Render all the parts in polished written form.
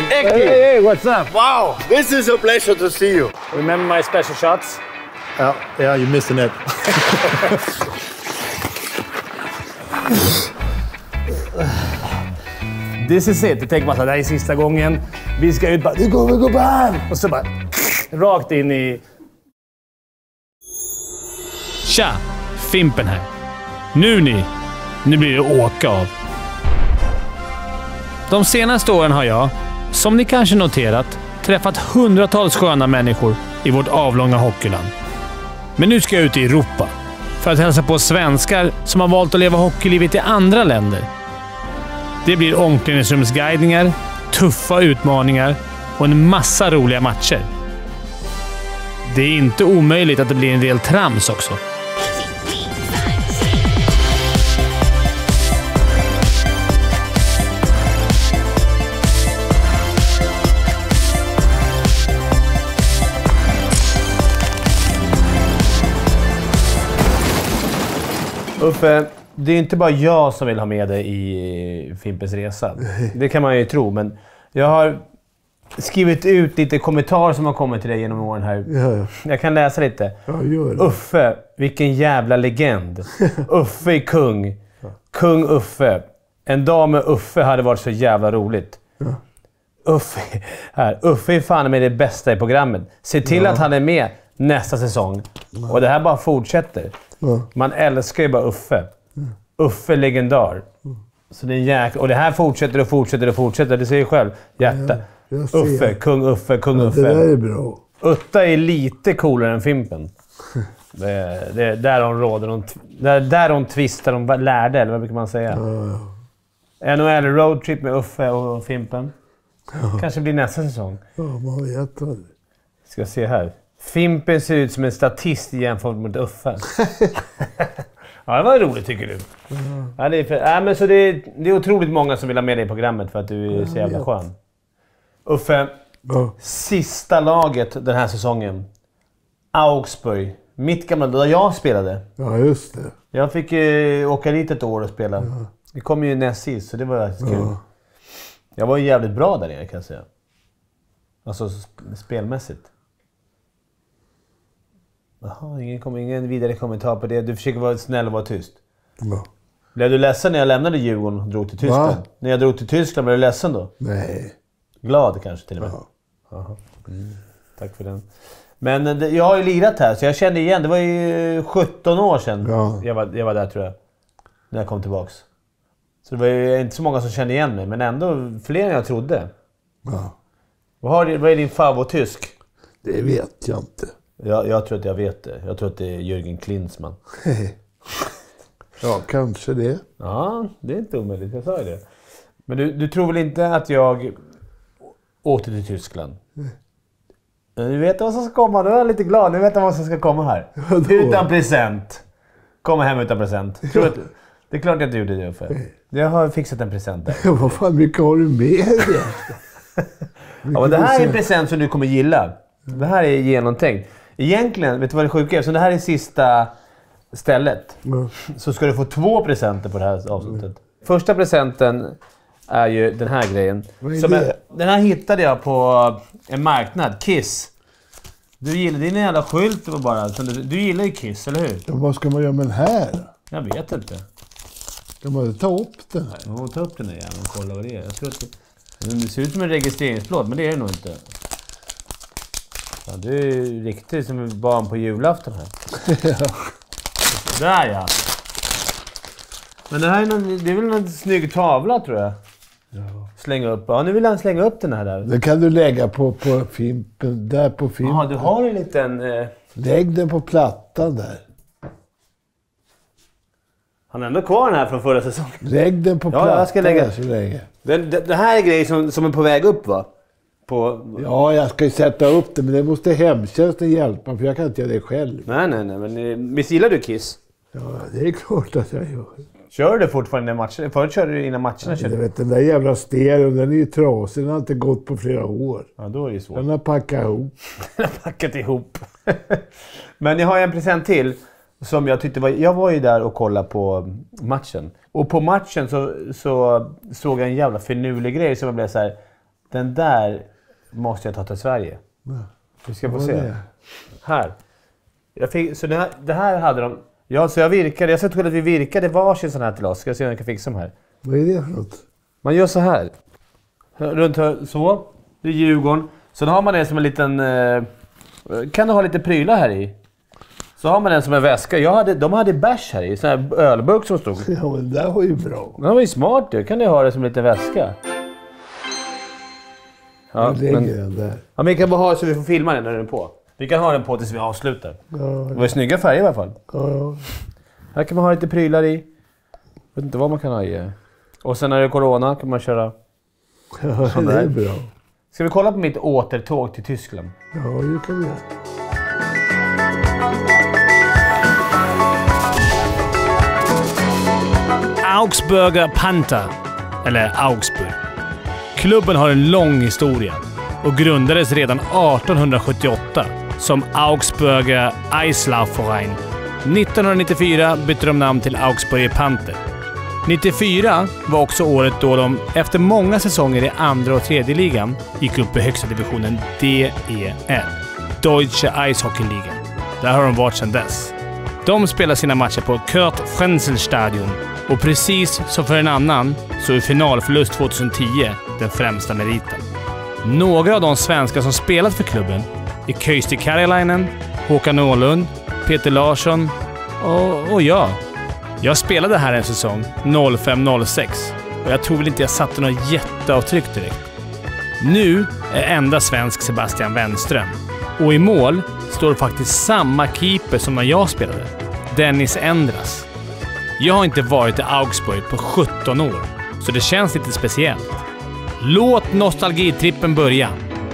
Hey, what's up? Wow, this is a pleasure to see you. Remember my special shots? Yeah, you missed the net. This is it. Det tänker man så här, det här är sista gången. Vi ska ut bara, nu går vi gå bam! Och så bara, rakt in i... Tja! Fimpen här. Nu blir det åka av. De senaste åren har jag, som ni kanske noterat, träffat hundratals sköna människor i vårt avlånga hockeyland. Men nu ska jag ut i Europa för att hälsa på svenskar som har valt att leva hockeylivet i andra länder. Det blir omklädningsrumsguidningar, tuffa utmaningar och en massa roliga matcher. Det är inte omöjligt att det blir en del trams också. Uffe, det är inte bara jag som vill ha med dig i Fimpens resa. Det kan man ju tro, men jag har skrivit ut lite kommentarer som har kommit till dig genom åren här. Ja. Jag kan läsa lite. Ja, gör det. Uffe, vilken jävla legend. Uffe är kung. Kung Uffe. En dag med Uffe hade varit så jävla roligt. Ja. Uffe är fan med det bästa i programmet. Se till att han är med nästa säsong. Och det här bara fortsätter. Man älskar ju bara Uffe. Uffe legendar. Så det är jäkla... Och det här fortsätter och fortsätter och fortsätter. Det ser ju själv. Hjärta. Uffe, kung Uffe, kung Uffe. Det där är bra. Utta är lite coolare än Fimpen. Det är där de råder. Där de tvistar, de lärde, eller vad brukar man säga? NHL roadtrip med Uffe och Fimpen. Kanske blir nästa säsong. Ja, man vet det. Ska se här. Fimpen ser ut som en statist jämfört med Uffe. Ja, det var roligt tycker du. Ja, det är otroligt många som vill ha med dig i programmet för att du är så jävla skön. Uffe, sista laget den här säsongen. Augsburg. Mitt gamla, där jag spelade. Ja, just det. Jag fick åka dit ett år och spela. Vi kom ju näst sist, så det var kul. Jag var ju jävligt bra där nere, kan jag säga. Alltså spelmässigt. Jaha, ingen vidare kommentar på det. Du försöker vara snäll och vara tyst. Ja. Blev du ledsen när jag lämnade Djurgården och drog till Tyskland? Va? När jag drog till Tyskland, blev du ledsen då? Nej. Glad kanske till och med? Ja. Tack för den. Men jag har ju lirat här, så jag kände igen. Det var ju 17 år sedan jag var där, tror jag. När jag kom tillbaks. Så det var ju inte så många som kände igen mig, men ändå fler än jag trodde. Ja. Vad är din favorittysk? Det vet jag inte. Jag tror att jag vet det. Jag tror att det är Jürgen Klinsmann. Ja, kanske det. Ja, det är inte omöjligt. Jag sa ju det. Men du tror väl inte att jag åkte till Tyskland? Du vet vad som ska komma. Nu är jag lite glad. Nu vet jag vad som ska komma här. Utan present. Komma hem utan present. Det är klart att jag inte gjorde det för. Jag har fixat en present där. Vad fan mycket har du med det? Ja, men det här är en present som du kommer gilla. Det här är genomtänkt. Egentligen, vet du vad det sjuka är? Så det här är sista stället. Så ska du få 2 presenter på det här avsnittet. Första presenten är ju den här grejen. Den här hittade jag på en marknad. Kiss. Du gillar din jävla skylt bara. Du gillar ju Kiss, eller hur? Ja, vad ska man göra med den här? Jag vet inte. Ska man ta upp den här? Jag får ta upp den där jäveln och kolla vad det är. Jag tror att det ser ut som en registreringsplåt, men det är det nog inte. Ja, det är riktigt som ett barn på julafton här. Där ja. Men det här är det är väl en snygg tavla, tror jag. Ja. Slänga upp. Ja, nu vill han slänga upp den här där. Den kan du lägga på Fimpen. Där på Fimpen. Ja, du har en liten... Lägg den på plattan där. Han är ändå kvar den här från förra säsongen. Lägg den på plattan. Ja, jag ska lägga. Så länge. Det här är grejer som är på väg upp, va? Ja, jag ska ju sätta upp det, men det måste hemtjänsten hjälpa, för jag kan inte göra det själv. Nej, men visst gillar du Kiss? Ja, det är klart att jag gör. Kör du fortfarande matcher? Förut körde du innan matcherna? Jag vet, den där jävla stereon, den är ju trasig. Den har inte gått på flera år. Ja, då är det svårt. Den har packat ihop. Den har packat ihop. Men jag har en present till som jag tyckte var... Jag var ju där och kollade på matchen. Och på matchen så såg jag en jävla finurlig grej som jag blev så här... Den där måste jag ta till Sverige. Vi ska få se. Här. Så det här hade de... Ja, så jag virkade. Jag såg till att vi virkade varsin sån här till oss. Ska jag se om jag kan fixa dem här. Vad är det för något? Man gör så här. Runt så. Det är Djurgården. Sen har man det som en liten... kan du ha lite prylar här i? Så har man den som en väska. De hade bärs här i. Sån här ölburk som stod. Ja, men det där var ju bra. Det var ju smart du. Kan du ha det som en liten väska? Ja, lägger den där. Ja, men vi kan bara ha det så vi får filma den när den är på. Vi kan ha den på tills vi avslutar. Ja, det var ju snygga färger i alla fall. Ja. Här kan man ha lite prylar i. Jag vet inte vad man kan ha i. Och sen när det är corona kan man köra... Ja, det är bra. Ska vi kolla på mitt återtåg till Tyskland? Ja, det kan vi göra. Augsburger Panther, eller Augsburg. Klubben har en lång historia och grundades redan 1878 som Augsburger Eislaufverein. 1994 bytte de namn till Augsburger Panther. 94 var också året då de efter många säsonger i andra och tredje ligan gick upp i högsta divisionen DEL, Deutsche Eishockeyliga. Där har de varit sedan dess. De spelar sina matcher på Kurt Frenzel-stadion och precis som för en annan så är finalförlust 2010 den främsta meriten. Några av de svenskar som spelat för klubben är Kösti Karjalainen, Håkan Åhlund, Peter Larsson och jag. Jag spelade här en säsong, 05-06, och jag tror väl inte jag satte något jätteavtryck direkt. Nu är enda svensk Sebastian Wenström. Och i mål står faktiskt samma keeper som när jag spelade. Dennis Endras. Jag har inte varit i Augsburg på 17 år, så det känns lite speciellt. Låt nostalgitrippen börja.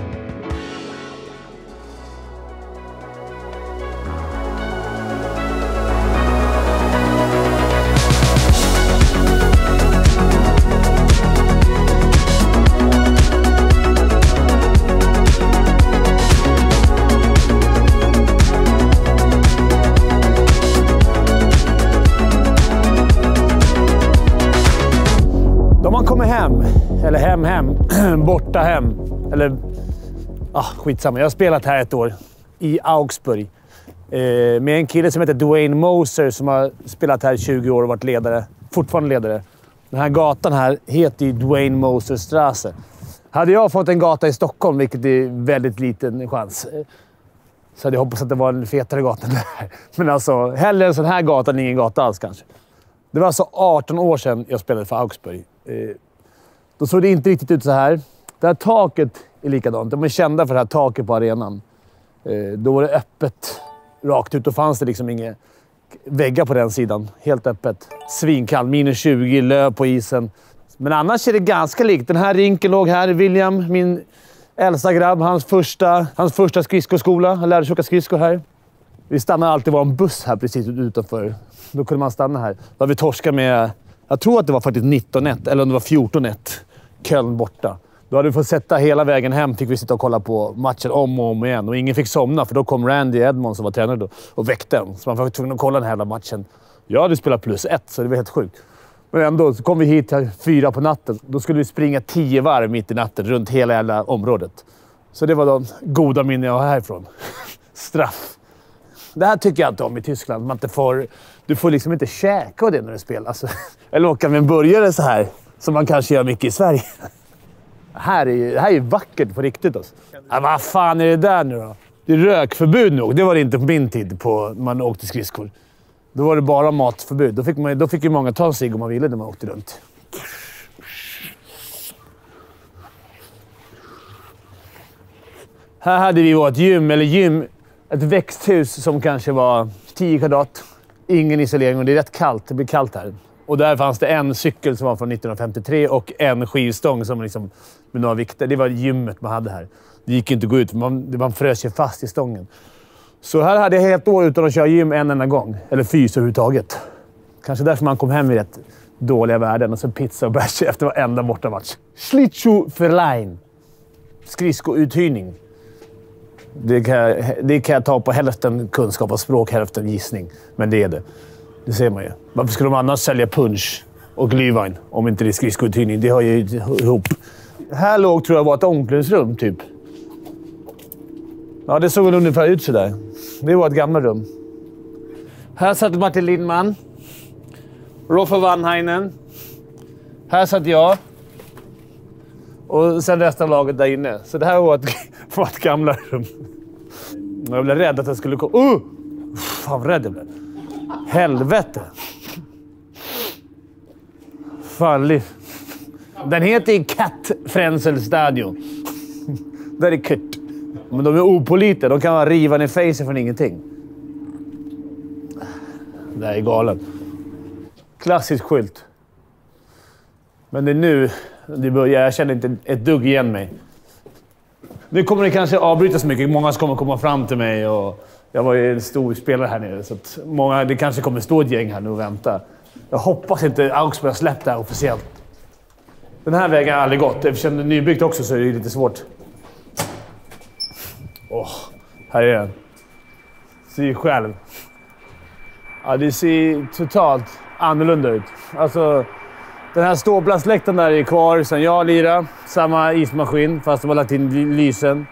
Eller hem. Borta hem. Eller... skitsamma. Jag har spelat här ett år. I Augsburg. Med en kille som heter Dwayne Moser som har spelat här 20 år och varit ledare. Fortfarande ledare. Den här gatan här heter ju Dwayne Moser Strasse. Hade jag fått en gata i Stockholm, vilket är väldigt liten chans, så hade jag hoppats att det var en fetare gata där. Men alltså, hellre en sån här gata än ingen gata alls kanske. Det var alltså 18 år sedan jag spelade för Augsburg. Då såg det inte riktigt ut så här. Det här taket är likadant. De är kända för det här taket på arenan. Då var det öppet rakt ut och fanns det liksom inga väggar på den sidan. Helt öppet. Svinkall, minus 20, löv på isen. Men annars är det ganska likt. Den här rinken låg här. William, min äldsta grabb, hans första skridskoskola. Han lärde sig åka skridskor här. Vi stannade alltid var en buss här precis utanför. Då kunde man stanna här. Då hade vi torskat med... Jag tror att det var faktiskt 19-1, eller om det var 14-1. Köln borta. Då hade vi fått sätta hela vägen hem, fick vi sitta och kolla på matchen om och om igen. Och ingen fick somna, för då kom Randy Edmond som var tränare då och väckte en. Så man var tvungen att kolla den här hela matchen. Jag hade spelat +1, så det var helt sjukt. Men ändå så kom vi hit 4 på natten. Då skulle vi springa 10 varv mitt i natten runt hela området. Så det var de goda minnen jag har härifrån. Straff. Det här tycker jag inte om i Tyskland. Man inte får, du får liksom inte käka av det när du spelar. Alltså, eller åka med en burgare så här. Som man kanske gör mycket i Sverige. Det här är vackert på riktigt. Alltså. Ja, vad fan är det där nu då? Det är rökförbud nog. Det var det inte på min tid på man åkte skridskor. Då var det bara matförbud. Då fick ju många ta sig om man ville när man åkte runt. Här hade vi vårt gym. Ett växthus som kanske var 10 kvadrat. Ingen isolering och det är rätt kallt. Det blir kallt här. Och där fanns det en cykel som var från 1953 och en skivstång som liksom med några vikter. Det var gymmet man hade här. Det gick inte att gå ut för man frös sig fast i stången. Så här hade jag helt år utan att köra gym en enda gång. Eller fys överhuvudtaget. Kanske därför man kom hem i rätt dåliga värden. Och så pizza och bärs efter varenda bortamatch. Schlittschuhverein. Skridskouthyrning. Det kan jag ta på hälften kunskap av språk, hälften gissning. Men det är det. Det ser man ju. Varför skulle de annars sälja punch och glühwein om inte det är skridskouthyrning? Det har ju ihop. Här låg tror jag var ett omklädningsrum typ. Ja, det såg väl ungefär ut sådär. Det var ett gammalt rum. Här satt Martin Lindman. Roffe Vanhainen. Här satt jag. Och sen resten av laget där inne. Så det här var ett gamla rum. Jag blev rädd att jag skulle komma... Fan vad rädd jag blev. Helvete. Fan. Den heter Kat Frenzel Stadion. Där är kort. Men de är opolita. De kan riva ner facen från ingenting. Det här är galet. Klassisk skylt. Men det är nu det börjar. Jag känner inte ett dugg igen mig. Nu kommer det kanske avbrytas mycket. Många kommer komma fram till mig. Och jag var ju en stor spelare här nere. Så att det kanske kommer stå ett gäng här nu och vänta. Jag hoppas inte Augsburg har släppt det här officiellt. Den här vägen har aldrig gått. Eftersom det är nybyggt också så är det lite svårt. Här är den. Se själv. Ja, det ser totalt annorlunda ut. Alltså, den här ståplatsläktaren där är kvar sen jag lirade. Samma ismaskin, fast de har lagt in lysen.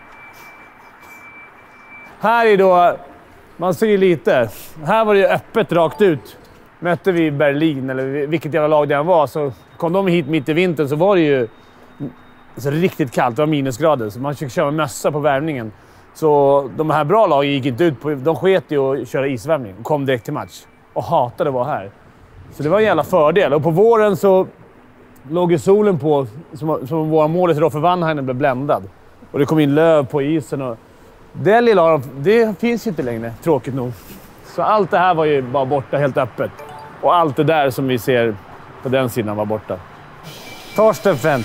Här är då... Man ser ju lite. Här var det öppet rakt ut. Mötte vi Berlin, eller vilket jävla lag det än var, så kom de hit mitt i vintern så var det ju alltså, riktigt kallt. Det var minusgrader, så man fick köra mössa på värmningen. Så de här bra lagen gick inte ut på... De sket ju att köra isvärmning och kom direkt till match. Och hatade att vara här. Så det var en jävla fördel. Och på våren så låg ju solen på, som våra målis Roffe Vanhainen blev bländad. Och det kom in löv på isen. Och det lilla, det finns ju inte längre, tråkigt nog. Så allt det här var ju bara borta helt öppet. Och allt det där som vi ser på den sidan var borta. Torsten Fent.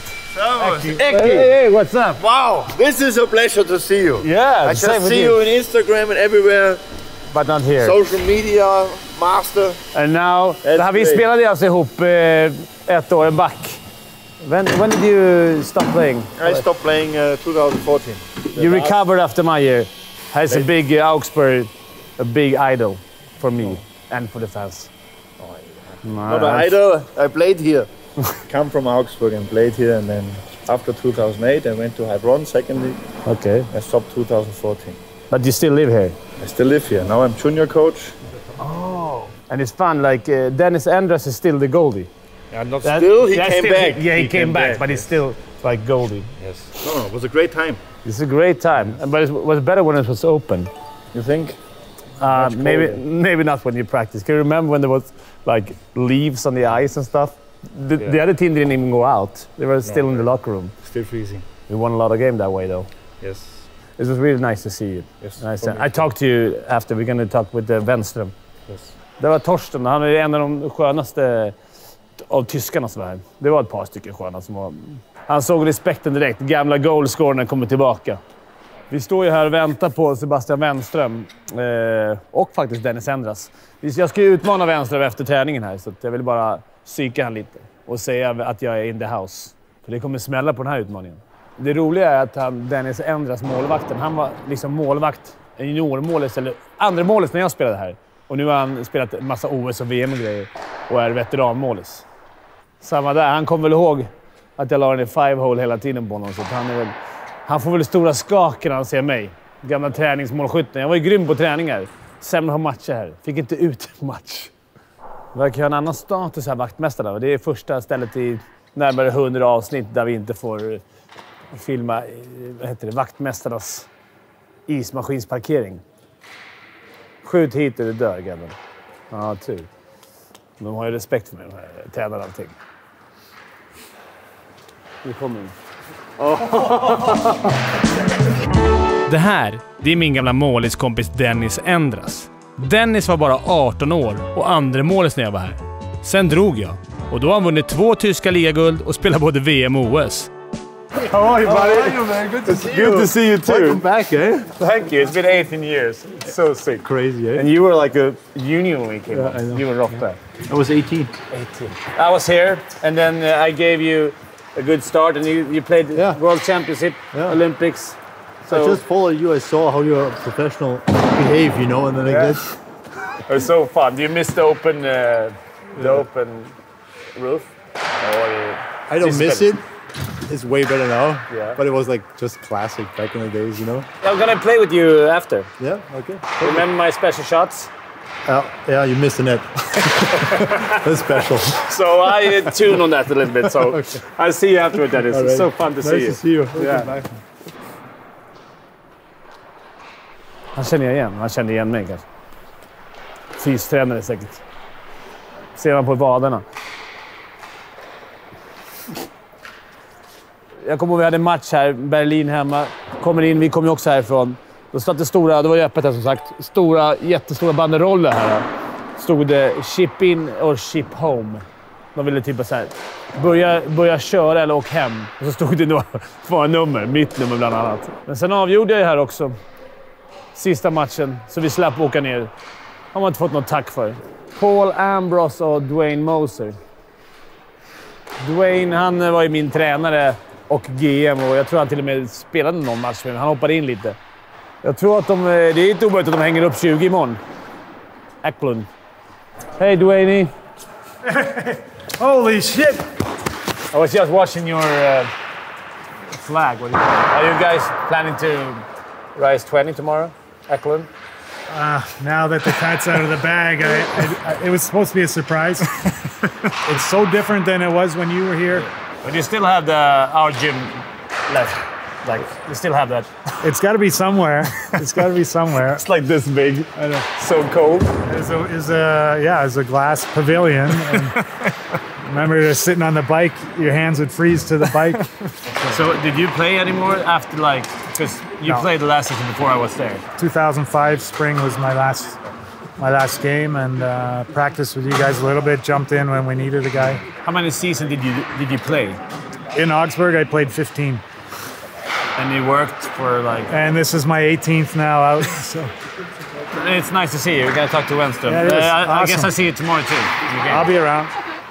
Hey, what's up? Wow, this is a pleasure to see you. Yeah, I just see you on Instagram and everywhere. But not here. Social media, master. And now, vi spelade alltså ihop ett år back. When did you stop playing? I stopped playing 2014. You recovered after my year. Has a big Augsburg, a big idol for me and for the fans. Not an idol. I played here. Come from Augsburg and played here, and then after 2008 I went to Heilbronn second league. Okay. I stopped 2014. But you still live here? I still live here. Now I'm junior coach. Oh. And it's fun, like Dennis Endras is still the goalie. Yeah, not still, he came back. He came back, but he's still like goalie. Yes. No, it was a great time. It's a great time, but it was better when it was open. You think? Maybe not when you practice. Can you remember when there was like leaves on the ice and stuff? The other team didn't even go out. They were still in the locker room. Still freezing. We won a lot of games that way, though. Yes. It was really nice to see you. Yes. I talked to you after. We're going to talk with Wenström. Yes. Det var Torsten. Han är en av de skönaste av tyskarna som var här. Det var ett par stycken sköna som var... Han såg respekten direkt. Gamla goalscorerna kommer tillbaka. Vi står ju här och väntar på Sebastian Wenström. Och faktiskt Dennis Endras. Jag ska ju utmana Wenström efter träningen här. Så jag vill bara psyka han lite. Och säga att jag är in the house. För det kommer smälla på den här utmaningen. Det roliga är att Dennis Endras, målvakten, han var liksom målvakt, en juniormålis, eller andra målis när jag spelade här. Och nu har han spelat en massa OS och VM och grejer. Och är veteranmålis. Samma där, han kommer väl ihåg att jag la den i 5-hole hela tiden på honom. Så att han får väl stora skakar när han ser mig. Gamla träningsmålskytten. Jag var ju grym på träningar. Sämre på matcher här. Fick inte ut en match. Det verkar ha en annan status här, vaktmästarna. Det är första stället i närmare 100 avsnitt där vi inte får filma vaktmästarnas ismaskinsparkering. Skjut hit och du dör, grabben. Ja, tur. De har ju respekt för mig, de här tränar allting. Nu kommer de. Det här, det är min gamla måliskompis Dennis Endras. Dennis var bara 18 år och andra målis när jag var här. Sen drog jag. Och då har han vunnit 2 tyska ligaguld och spelat både VM och OS. How are you, buddy? How are you, man? Good to see you. Good to see you too. Welcome back, eh? Thank you. It's been 18 years. It's so sick. Crazy, eh? And you were like a junior when you came Yeah, up. I know. You were rock there. I was 18. 18. I was here, and then I gave you a good start, and you played World Championship, Olympics. So I just followed you. I saw how you're a professional behave, you know, and then I guess... It was so fun. Do you miss the open roof? Or I don't miss it. it's way better now. Yeah. But it was like just classic back in the days, you know. I'm gonna play with you after. Yeah. Okay. Remember my special shots? Yeah, you missed the net. That's special. So I tune on that a little bit. So Okay. I'll see you afterward, Dennis. All It's right. so fun to see you. Nice to see you. Okay, Yeah. bye. Han känner jag igen. Han kände igen mig kanske. Fystränare säkert. Ser man på vaderna. Jag kommer ihåg vi hade en match här. Berlin hemma. Kommer in. Vi kom ju också härifrån. Då stod det stora, det var ju öppet här som sagt, jättestora banderoller här. Stod det ship in or ship home. De ville typ så här, börja köra eller åka hem. Och så stod det några nummer, mitt nummer bland annat. Men sen avgjorde jag här också. Sista matchen, så vi slapp åka ner. Har man inte fått något tack för. Paul Ambrose och Dwayne Moser. Dwayne, han var ju min tränare och GM och jag tror han till och med spelade någon match med mig. Han hoppade in lite. Jag tror att det är inte omöjligt att de hänger upp 20 imorgon. Eklund. Hey Dwayne. Holy shit! I was just watching your flag. What do you think? Are you guys planning to rise 20 tomorrow? Eklund? Now that the cat's out of the bag, it was supposed to be a surprise. It's so different than it was when you were here. But you still have our gym left. Like, you still have that. It's got to be somewhere. It's got to be somewhere. It's like this big. I know. So cold. It's a glass pavilion. And remember sitting on the bike, your hands would freeze to the bike. So did you play anymore after because you No. played the last season before I was there? 2005 spring was my last game, and practiced with you guys a little bit. Jumped in when we needed a guy. How many seasons did you play? In Augsburg, I played 15. And you worked for And this is my 18th now out. So It's nice to see you. We're gonna talk to Wenström. Yeah, it is. I guess Awesome. I see you tomorrow too. Okay. I'll be around.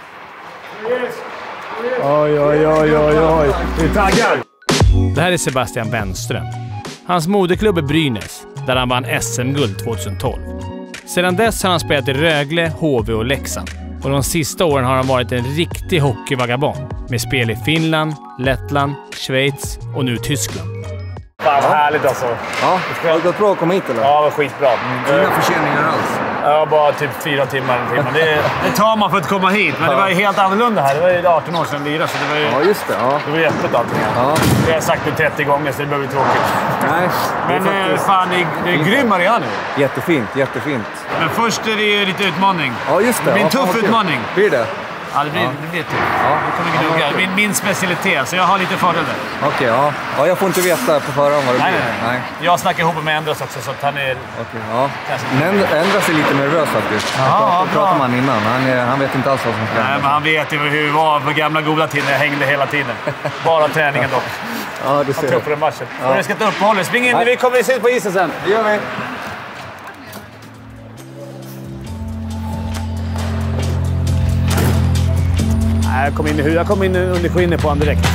Oj. Du är taggad! Det här är Sebastian Wenström. Hans moderklubb är Brynäs, där han vann SM-guld 2012. Sedan dess har han spelat i Rögle, HV och Leksand. Och de sista åren har han varit en riktig hockeyvagabond. Med spel i Finland, Lettland, Schweiz och nu Tyskland. Fan vad härligt alltså. Ja, det har gått bra att komma hit eller? Ja, det var skitbra. Inga förseningar alls? Ja, bara typ 4 timmar. Det tar man för att komma hit, men det var ju helt annorlunda här. Det var ju 18 år sedan lirade, så det var ju... Ja, just det. Ja. Det var ju öppet allting här. Ja. Det har jag sagt nu 30 gånger, så det behöver bli tråkigt. Nej, Men faktiskt... fan, det är grym arena nu. Jättefint, jättefint. Men först är det ju lite utmaning. Ja, just det. Det blir en Ja, fan, tuff vad kul. utmaning. Blir det? Ja, det blir tuff. Ja. Det kommer gnugga. Min specialitet, så jag har lite fördelar. Okej, ja. Ja, jag får inte veta på förhand vad det blir. Nej. Jag snackar ihop med Endros också, så att han är... Okej, ja. Men Endras är lite nervös faktiskt. Ja, Jag pratade med honom innan. Han vet inte alls vad som ska Nej, hända. men han vet ju hur det var på gamla goda tiden. Jag hängde hela tiden. Bara träningen dock. Ja, du Han ser. tror på den matchen. Ja. Och jag ska inte uppehålla. Spring in, Nej. vi kommer ses på isen sen. Det gör vi. Jag kom in under skinnet på honom direkt.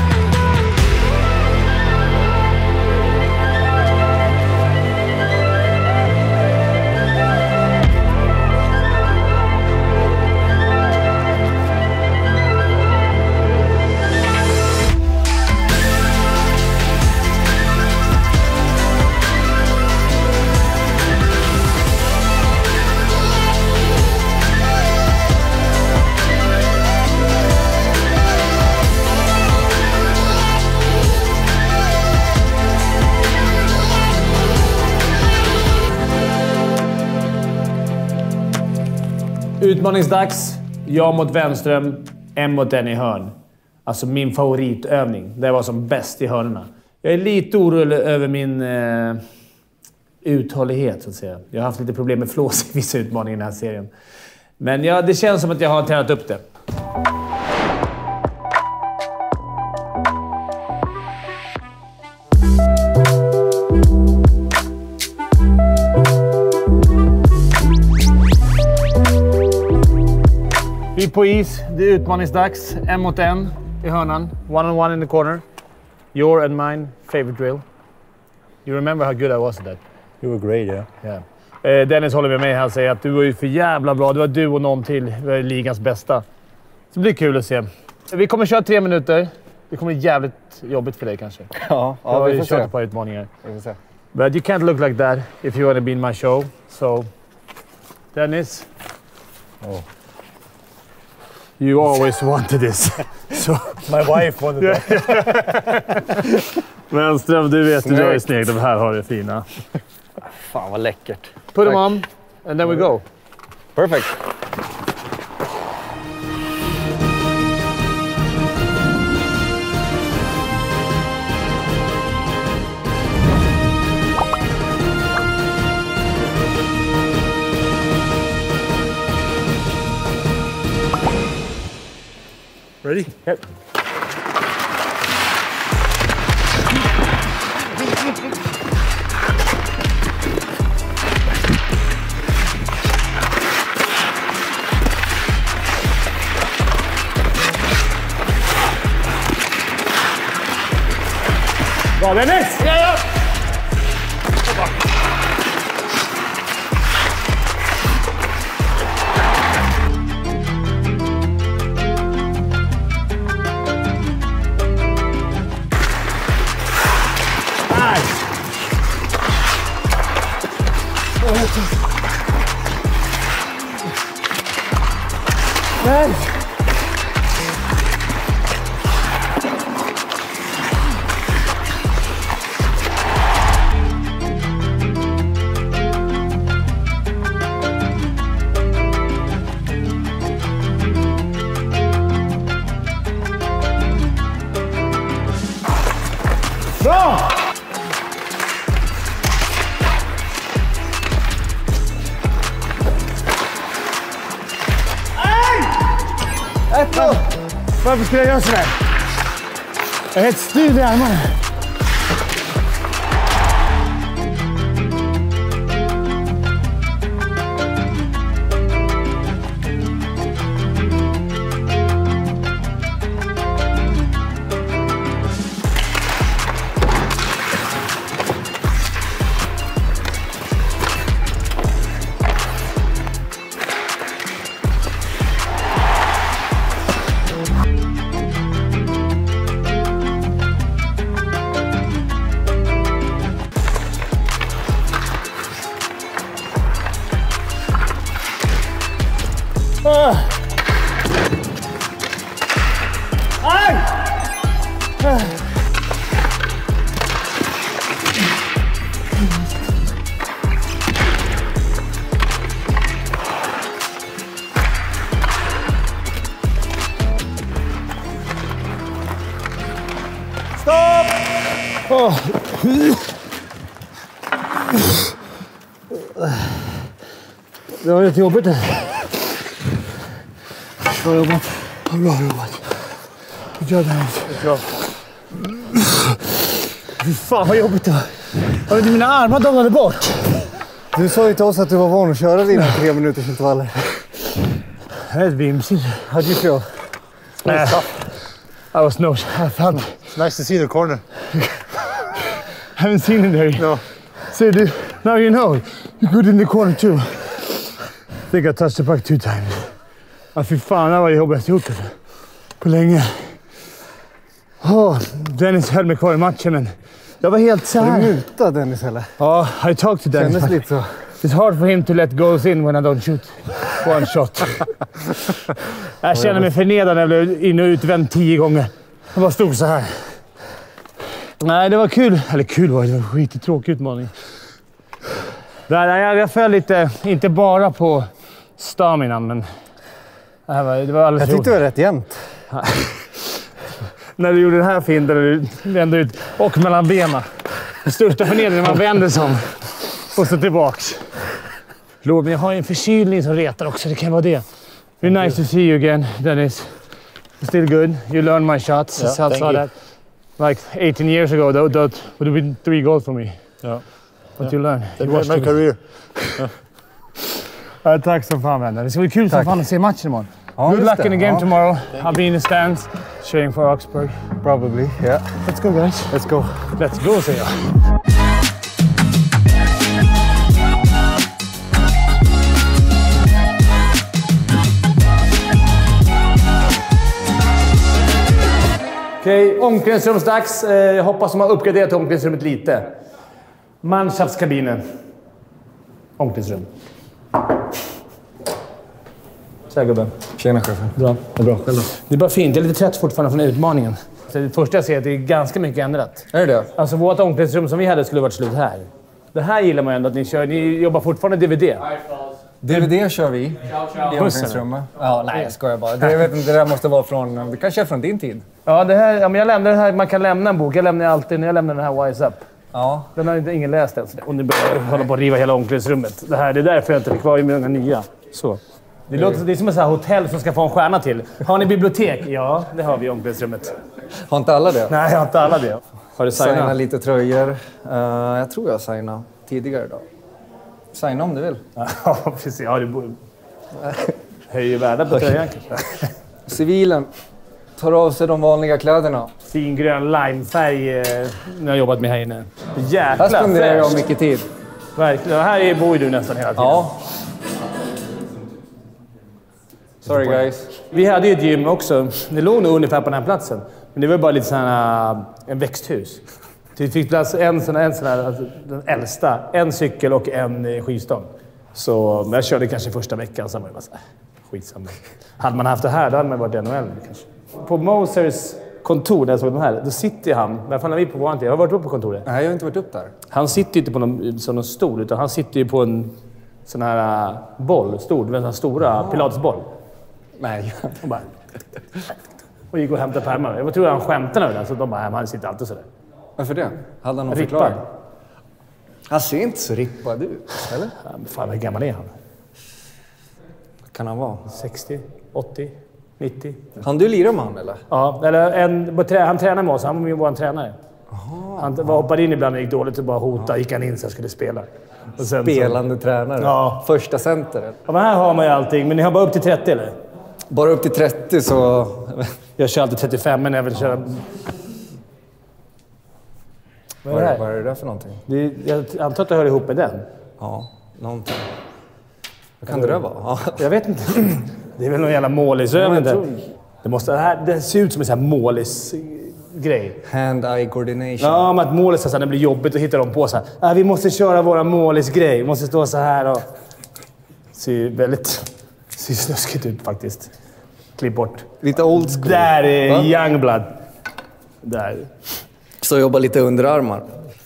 Utmaningsdags. Jag mot Wenström, en mot en i hörn. Alltså min favoritövning. Det var som bäst i hörnorna. Jag är lite orolig över min uthållighet, så att säga. Jag har haft lite problem med flås i vissa utmaningar i den här serien. Men ja, det känns som att jag har tränat upp det. Vi är på is. Det är utmaningsdags. En mot en i hörnan. One on one in the corner. Your and mine favorite drill. You remember how good I was at that? You were great, yeah. Yeah. Dennis håller med mig. Han säger att du var ju för jävla bra. Det var du och någon till. Du var ligans bästa. Så det blir kul att se. Vi kommer köra 3 minuter. Det kommer bli jävligt jobbigt för dig kanske. Ja, Jag har vi ju får kört se. ett par utmaningar. Vi får se. But you can't look like that if you want to be in my show. So, Dennis. Oh. You always wanted this. So, My wife wanted that. men Ström, du vet att jag är snygg. De här har det fina. Fan vad läckert. Put them on and then we go. Perfect. Ready? Yep. Bra Dennis! Ja! Bra! Varför skulle jag göra sådär? Jag är helt styr i armarna. Det var lite jobbigt det. Bra jobbat. Bra jobbat. Gör det här. Bra. Fy fan vad jobbigt det var. Jag vet inte, mina armar domnade bort. Du sa ju till oss att du var van att köra dina 3 minuters intervaller. Det är vimsigt. How do you feel? I was no. I felt. It's nice to see the corner. I haven't seen it there. No. So dude, now you know. You're good in the corner too. I think I touched the puck 2 times. Fy fan, det var det jobbigaste jag gjort på länge. Dennis höll mig kvar i matchen, men jag var helt så här. Var du mutad Dennis eller? Ja, I talked to Dennis. Kändes lite så. It's hard for him to let goals in when I don't shoot one shot. Jag känner mig förnedrad när jag blev in och utvänd 10 gånger. Jag bara stod så här. Nej, det var kul. Eller kul var det. Det var en skittråkig utmaning. Jag föll lite, inte bara på staminan, men det var alldeles Jag tyckte det var rätt jämnt. När du gjorde det här fint, där du vände ut och mellan benen. Den största förnedringen man vänder som och så tillbaks. Förlåt, men jag har en förkylning som retar också. Det kan vara det. It's nice to see you again, Dennis. Still good. You learned my shots. Yeah, I saw that. Like 18 years ago, that would have been 3 goals for me. Yeah. What you learn. That was my career. Tack som fan, vänner. Det ska bli kul som fan att se matchen imorgon. Ja, Good luck det. in the game Ja. tomorrow. I'll be in the stands cheering for Augsburg. Probably, yeah. Let's go, guys. Let's go. Let's go, säger jag. Okej, omklädningsrumsdags. Jag hoppas de har uppgraderat omklädningsrummet lite. Mannschaftskabinen. Omklädningsrum. Tja gubben. Tjena chefen. Bra. Det är bra själv då. Det är bara fint. Jag är lite trött fortfarande från utmaningen. Så det första jag ser är att det är ganska mycket ändrat. Är det? Alltså vårt omklädningsrum som vi hade skulle varit slut här. Det här gillar man ju ändå att ni kör. Ni jobbar fortfarande DVD. DVD kör vi i omklädningsrummet. Ja, nej jag skojar bara. Det, vet inte, det där måste vara från... Det kanske är från din tid. Ja, det här, ja, men jag lämnar det här. Man kan lämna en bok. Jag lämnar alltid när jag lämnar den här Wise Up. Ja. Den har inte ingen läst ens. Och nu börjar jag hålla på att riva hela omklädningsrummet. Det är därför jag inte fick kvar i mina nya. Så. Det är som ett så här hotell som ska få en stjärna till. Har ni bibliotek? Ja, det har vi i omklädningsrummet. Har inte alla det? Nej, jag har inte alla det. Har du signat? Signa lite tröjor. Jag tror jag signade tidigare idag. Signa om du vill. Ja, precis. Ja, det borde... Höjer värdet på tröjan kanske. Civilen tar av sig de vanliga kläderna. Fin grön limefärg när jag har jobbat med här inne. Jäkla här spenderar jag fräscht. mycket tid. Verkligen. Här bor ju du nästan hela tiden. Ja. Sorry guys. Vi hade ju ett gym också. Det låg nog ungefär på den här platsen. Men det var bara lite sån här en växthus. Vi fick plats en sån här, alltså, den äldsta. En cykel och en skivstång. Så men jag körde kanske första veckan, så var det bara så här, skitsamma. Hade man haft det här, då hade man varit NHL kanske. På Mosers kontor, där jag såg den här, då sitter han. När fan är vi på våran tid? Jag har varit uppe på kontoret. Nej, jag har inte varit upp där. Han sitter inte på någon stol, utan han sitter ju på en sån här boll, stor, en sån stora pilatesboll. Nej. Och gick och hämtade pärmar. Jag tror han skämtade med det, så de bara, han sitter alltid sådär. Varför det? Hade han någon förklaring? Han ser inte så rippad ut, eller? Ja, men fan, hur gammal är han? Kan han vara? 60, 80, 90. Han du lirar med han, eller? Ja, eller han tränar med oss. Han var ju vår tränare. Aha. Han hoppade in ibland och gick dåligt och bara hotade. Gick han in så jag skulle spela. Och sen spelande tränare? Ja. Första center? Ja, men här har man ju allting. Men ni har bara upp till 30, eller? Bara upp till 30 så... Jag kör alltid 35, men jag vill köra... Vad är det där för någonting? Jag antar att det hör ihop med den. Ja, någonting. Vad kan det där vara? Ja. Jag vet inte. Det är väl någon jävla målisövning där. Det ser ut som en sån här målis-grej. Hand-eye coordination. Ja, men att målis, alltså, det blir jobbigt att hitta dem på så här. Vi måste köra våra målis-grej. Vi måste stå så här och... Ser väldigt... Ser snuskigt ut faktiskt. Klipp bort. Lite old school. Där är Youngblood. Där. Så jobba lite underarmar.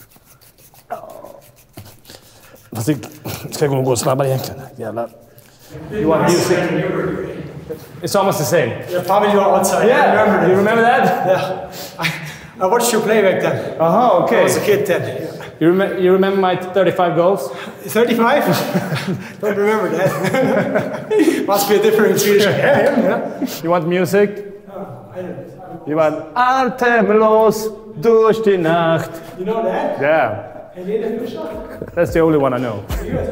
Fast det ska gå snabbare egentligen. Jävlar. You want music? It's almost the same. Yeah, probably you're outside. Yeah, you remember that? Yeah. I watched you play back then. Aha, okay. I was a kid then. You remember my 35 goals? 35? Don't remember that. Must be a different Swedish. Yeah. You want music? You want Artemelos durch Nacht. You know that? Yeah. That's the only one I know.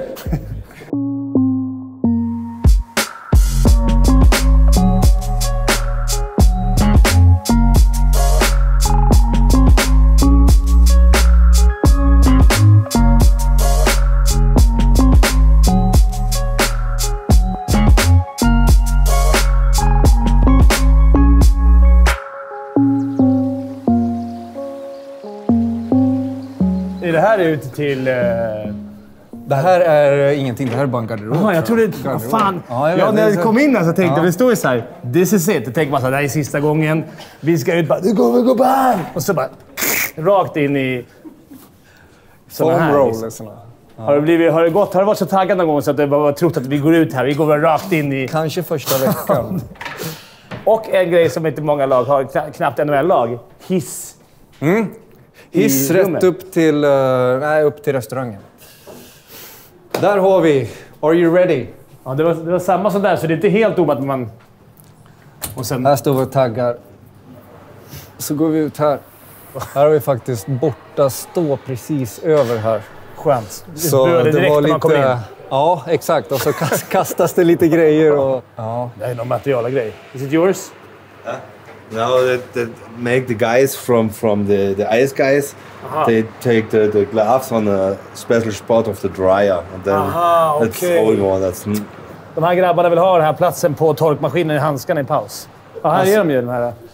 Det här är ute till... Det här är ingenting, det här är bara en garderob. Jaha, jag trodde... Vad fan? Ja, när jag kom in här så tänkte jag, det står ju så här, this is it. Jag tänkte bara så här, det här är sista gången. Vi ska ut, bara, nu kommer vi gå på här! Och så bara, rakt in i... Foam här. roll. Liksom. Ja. Har du varit så taggad någon gång så att du bara trott att vi går ut här? Vi går rakt in i... Kanske första veckan. Och en grej som inte många lag har, knappt NHL-lag. Hiss. Hiss rätt upp till restaurangen. Där har vi. Are you ready? Ja, det var samma som där, så det är inte helt om att man... Och sen... Här står vi och taggar. Så går vi ut här. Här har vi faktiskt borta stå precis över här. Skönt. Så det var lite... Ja, exakt. Och så kastas det lite grejer. Och... Ja. Det är någon materiala grej. Is it yours? No, that make the guys from the ice guys. They take the gloves on a special spot of the dryer, and then that's all you want. De här grabbarna vill ha den här platsen på torkmaskinen i handskarna i paus. Ja, här är de ju den här.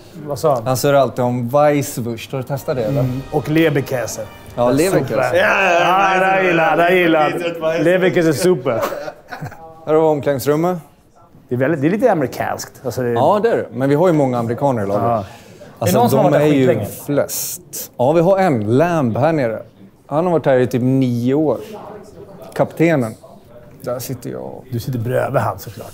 Vad sa han? Han säger alltid om Weisswurst. Har du testat det eller? Och Leberkäse. Ja, Leberkäse. Ja, jag gillar. Leberkäse super. Här har vi omklädningsrummet. Det är lite amerikanskt. Alltså Ja, det är det. Men vi har ju många amerikaner i laget. Ja. Alltså, är någon som har varit där ju skitlänge? flest. Ja, vi har en. Lamb här nere. Han har varit här i typ 9 år. Kaptenen. Där sitter jag. Du sitter bredvid han såklart.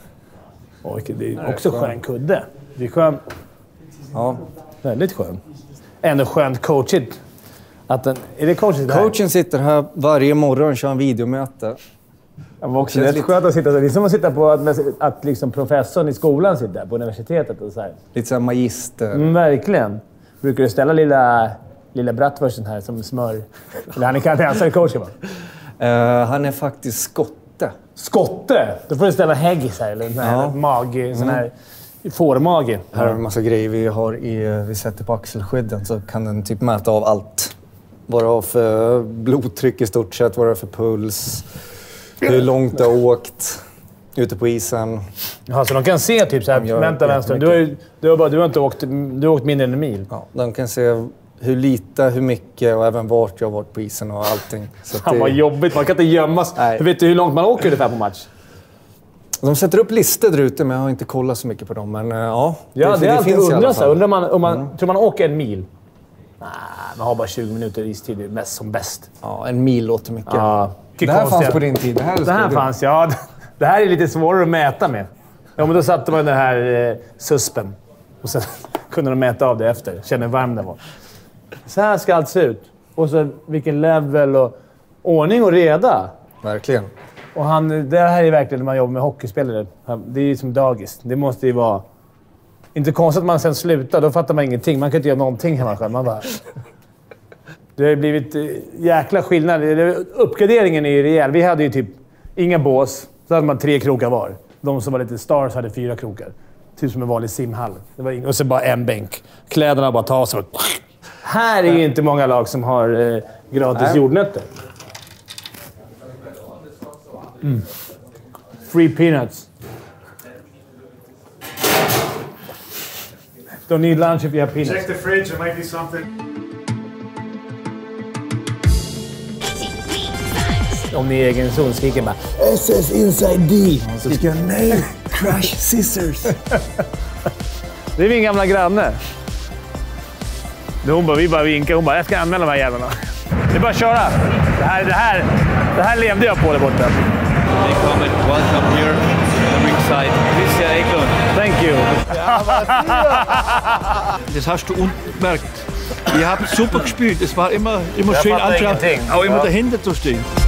Det är också skön kudde. Det är skön. Ja. Väldigt skön. Ändå skönt coachigt. Är det coachigt där? Coachen sitter här varje morgon och kör en videomöte. Det var också rätt skönt att sitta så. Det är som att sitta på att liksom professorn i skolan sitter på universitetet och så här. Lite så här magister. Verkligen. Brukar du ställa lilla Bratwursten här som smör? Eller han är kanadensare coachen, va? Han är faktiskt skotte. Skotte? Då får du ställa häggis här, eller en sån här mage, sån här fårmage. Här har vi en massa grejer vi sätter på axelskydden, så kan den typ mäta av allt. Vad det har för blodtryck i stort sett, vad det har för puls, hur långt du har åkt ute på isen. Ja, så de kan se typ så här, vänta vänster. Du har inte åkt mindre än en mil. Ja, de kan se hur lite, hur mycket och även vart jag har varit på isen och allting. Så vad jobbigt, man kan inte gömmas. Du vet hur långt man åker ungefär på match? De sätter upp listor där ute, men jag har inte kollat så mycket på dem. Men ja, det är alltid undrat så. Undrar man om man tror man åker en mil? Nej, man har bara 20 minuter istid mest som bäst. Ja, en mil låter mycket. Ja, det här fanns på din tid. Det här fanns, ja. Det här är lite svårare att mäta med. Ja, men då satte man den här suspen. Och sen kunde de mäta av det efter. Känna hur varm den var. Så här ska allt se ut. Och så vilken level och ordning och reda. Verkligen. Och det här är verkligen när man jobbar med hockeyspelare. Det är ju som dagis. Det måste ju vara... Inte konstigt att man sen slutar. Då fattar man ingenting. Man kan inte göra någonting hemma själv. Man bara... Det har blivit jäkla skillnad. Uppgraderingen är ju rejäl. Vi hade ju typ inga bås. Så hade man 3 krokar var. De som var lite stars hade 4 krokar. Typ som en vanlig simhall. Och så bara en bänk. Kläderna bara tas och... Här är inte många lag som har gratis jordnötter. Free peanuts. Don't need lunch if you have peanuts. Check the fridge, there might be something. Om ni är egen zon skriker bara SS inside D. Så ska jag nej, crash scissors. Det är min gamla granne. Vi bara vinkar. Hon bara, jag ska anmäla de här jävlarna. Det är bara att köra. Det här levde jag på där borta. Welcome here, ringside. Christian Eklund. Thank you. Das hast du unbemerkt. Ihr habt super gespielt. Es war immer schön anzuschauen, auch immer dahinter zu stehen.